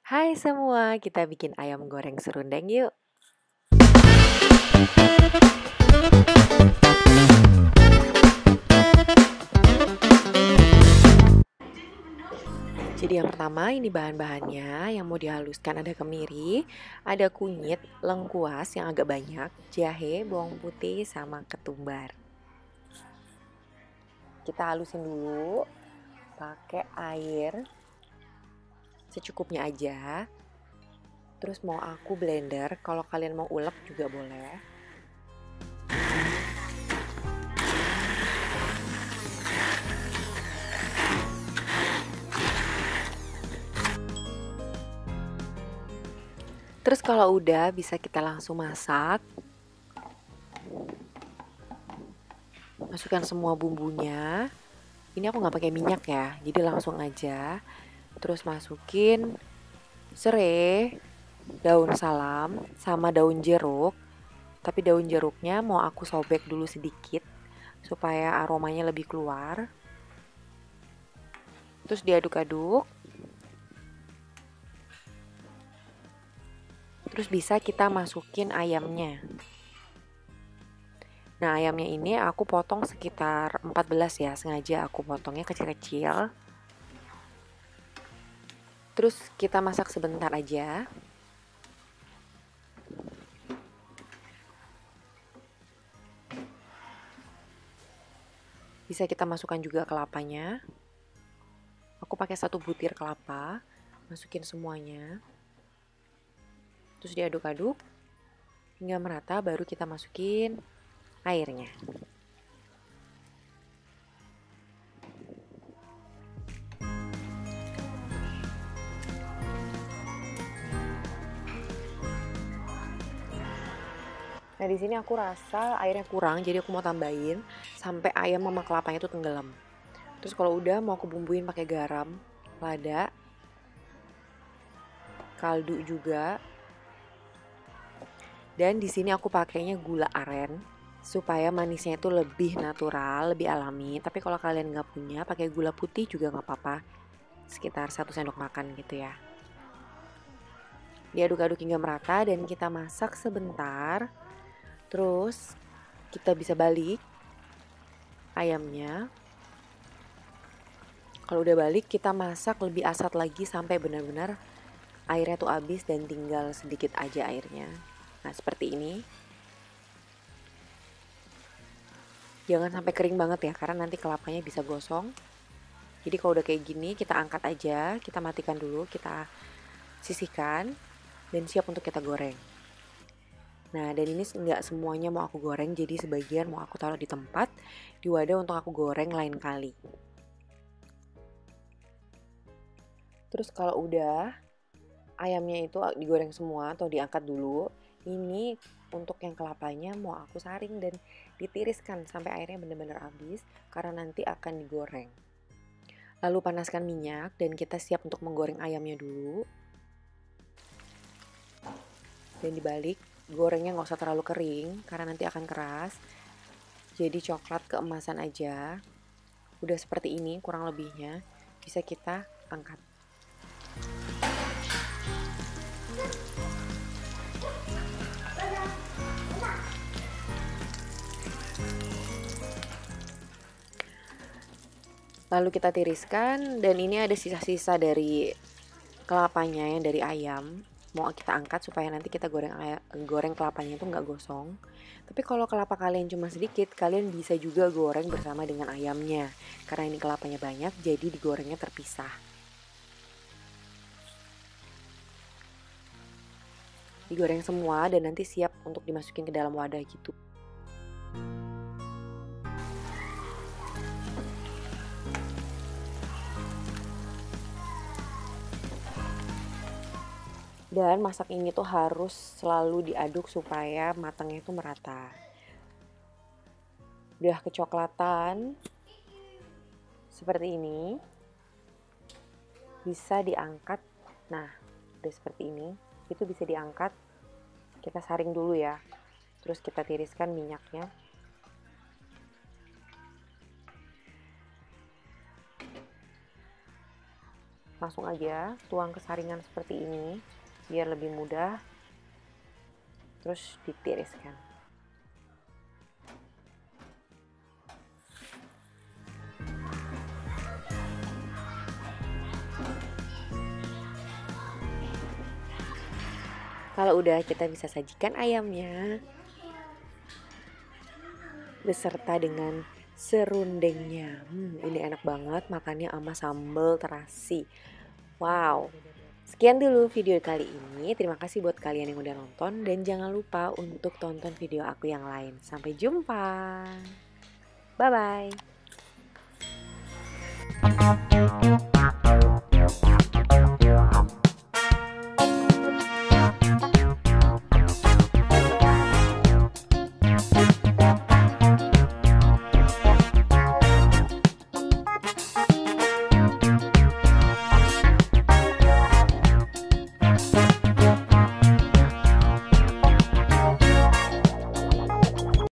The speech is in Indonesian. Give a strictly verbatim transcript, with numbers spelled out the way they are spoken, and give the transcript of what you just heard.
Hai semua, kita bikin ayam goreng serundeng yuk. Jadi yang pertama ini bahan-bahannya yang mau dihaluskan ada kemiri, ada kunyit, lengkuas yang agak banyak, jahe, bawang putih, sama ketumbar. Kita halusin dulu pakai air secukupnya aja. Terus mau aku blender, kalau kalian mau ulek juga boleh. Terus kalau udah bisa kita langsung masak. Masukkan semua bumbunya. Ini aku nggak pakai minyak ya, jadi langsung aja. Terus masukin serai, daun salam, sama daun jeruk. Tapi daun jeruknya mau aku sobek dulu sedikit supaya aromanya lebih keluar. Terus diaduk-aduk. Terus bisa kita masukin ayamnya. Nah, ayamnya ini aku potong sekitar empat belas ya, sengaja aku potongnya kecil-kecil. Terus kita masak sebentar aja. Bisa kita masukkan juga kelapanya. Aku pakai satu butir kelapa, masukin semuanya. Terus diaduk-aduk hingga merata, baru kita masukin airnya. Nah, di sini aku rasa airnya kurang, jadi aku mau tambahin sampai ayam sama kelapanya itu tenggelam. Terus kalau udah mau aku bumbuin pakai garam, lada, kaldu juga. Dan di sini aku pakainya gula aren supaya manisnya itu lebih natural, lebih alami. Tapi kalau kalian nggak punya, pakai gula putih juga nggak apa-apa. Sekitar satu sendok makan gitu ya. Diaduk-aduk hingga merata dan kita masak sebentar. Terus kita bisa balik ayamnya. Kalau udah balik, kita masak lebih asat lagi sampai benar-benar airnya tuh habis dan tinggal sedikit aja airnya. Nah, seperti ini. Jangan sampai kering banget ya, karena nanti kelapanya bisa gosong. Jadi kalau udah kayak gini, kita angkat aja, kita matikan dulu, kita sisihkan, dan siap untuk kita goreng. Nah, dan ini nggak semuanya mau aku goreng, jadi sebagian mau aku taruh di tempat, di wadah untuk aku goreng lain kali. Terus kalau udah ayamnya itu digoreng semua atau diangkat dulu, ini untuk yang kelapanya mau aku saring dan ditiriskan sampai airnya benar-benar habis karena nanti akan digoreng. Lalu panaskan minyak dan kita siap untuk menggoreng ayamnya dulu. Dan dibalik, gorengnya nggak usah terlalu kering karena nanti akan keras. Jadi coklat keemasan aja. Udah seperti ini kurang lebihnya, bisa kita angkat. Lalu kita tiriskan, dan ini ada sisa-sisa dari kelapanya yang dari ayam. Mau kita angkat supaya nanti kita goreng goreng kelapanya itu nggak gosong. Tapi kalau kelapa kalian cuma sedikit, kalian bisa juga goreng bersama dengan ayamnya. Karena ini kelapanya banyak, jadi digorengnya terpisah. Digoreng semua dan nanti siap untuk dimasukin ke dalam wadah gitu. Dan masak ini tuh harus selalu diaduk supaya matangnya itu merata. Udah kecoklatan seperti ini, bisa diangkat. Nah, udah seperti ini, itu bisa diangkat. Kita saring dulu ya, terus kita tiriskan minyaknya. Langsung aja tuang ke saringan seperti ini biar lebih mudah. Terus ditiriskan. Kalau udah, kita bisa sajikan ayamnya beserta dengan serundengnya. Hmm, ini enak banget makannya sama sambal terasi. Wow. Sekian dulu video kali ini. Terima kasih buat kalian yang udah nonton dan jangan lupa untuk tonton video aku yang lain. Sampai jumpa. Bye bye.